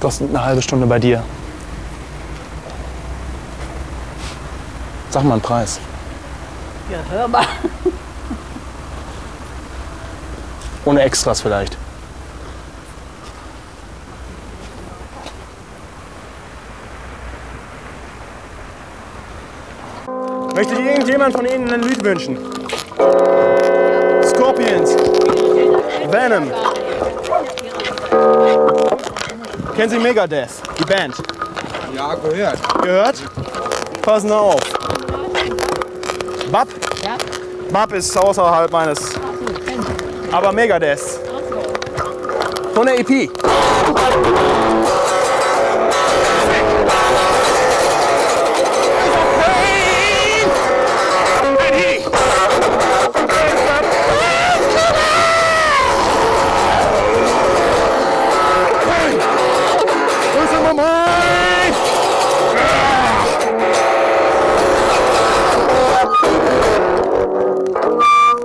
kostet eine halbe Stunde bei dir? Sag mal einen Preis. Ja, hör mal. Ohne Extras vielleicht. Möchte irgendjemand von Ihnen ein Lied wünschen? Scorpions. Venom. Kennen Sie Megadeth, die Band? Ja, gehört. Gehört? Passen Sie auf. Bab? Ja. Bab ist außerhalb meines. Aber Megadeth. Von der EP. Grüße Mama!